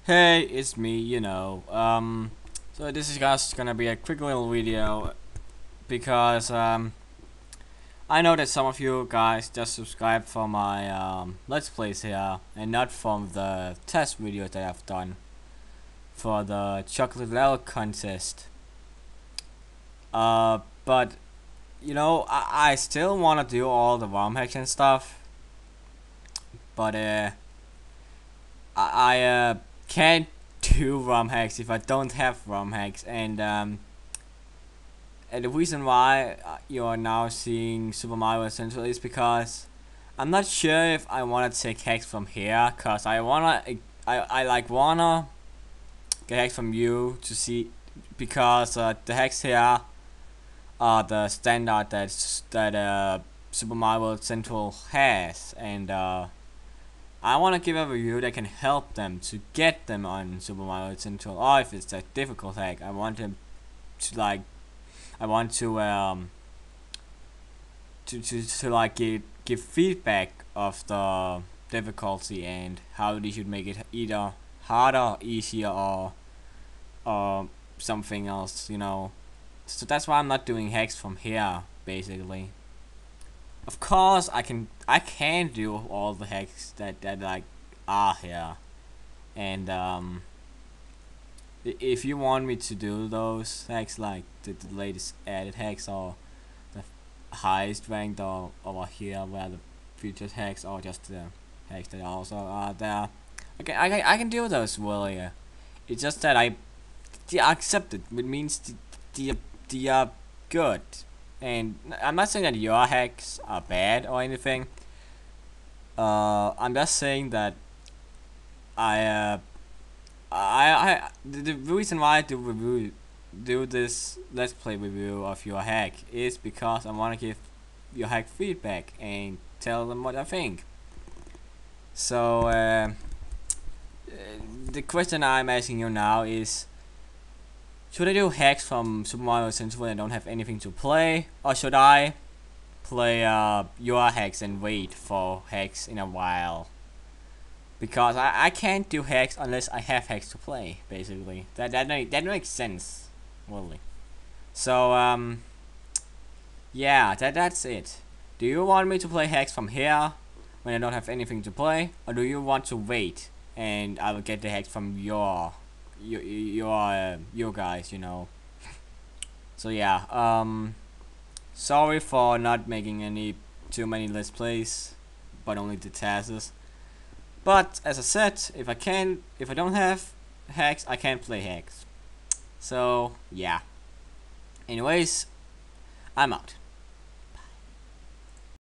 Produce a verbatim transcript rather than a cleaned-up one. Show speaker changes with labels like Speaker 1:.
Speaker 1: Hey, it's me, you know. Um, so this is just gonna be a quick little video because um, I know that some of you guys just subscribe for my um, Let's Plays here and not from the test videos that I've done for the chocolate level contest. Uh, but you know, I, I still wanna do all the ROM hacks and stuff, but uh, I, I uh, can't do ROM hacks if I don't have ROM hacks, and um, and the reason why uh, you are now seeing Super Mario Central is because I'm not sure if I wanna take hacks from here, cause I wanna I, I like wanna get hacks from you to see, because uh, the hacks here are the standard that that uh, Super Mario Central has, and uh, I want to give a review that can help them to get them on Super Mario Central. Or if it's a difficult hack, I want them to like, I want to um to to, to like give give feedback of the difficulty and how they should make it either harder, easier, or or something else. You know, so that's why I'm not doing hacks from here, basically. Of course, I can I can do all the hacks that that like are here, and um, if you want me to do those hacks, like the, the latest added hacks or the highest ranked, or over here where the featured hacks, or just the hacks that also are there, okay, I can I can do those really. Uh, it's just that I they are accepted, which means the the they are good. And I'm not saying that your hacks are bad or anything. Uh, I'm just saying that I, uh, I, I, the, the reason why I do review, do this let's play review of your hack is because I want to give your hack feedback and tell them what I think. So, uh, the question I'm asking you now is, should I do hacks from Super Mario Central when I don't have anything to play, or should I play uh, your hacks and wait for hacks in a while? Because I, I can't do hacks unless I have hacks to play, basically. That that make, that makes sense, really. So um, yeah, that that's it. Do you want me to play hacks from here when I don't have anything to play, or do you want to wait and I will get the hacks from your your your uh, your guys, you know? So yeah, um, sorry for not making any too many let's plays, but only the tasks. But as I said, if I can, if I don't have hacks, I can't play hacks. So yeah. Anyways, I'm out.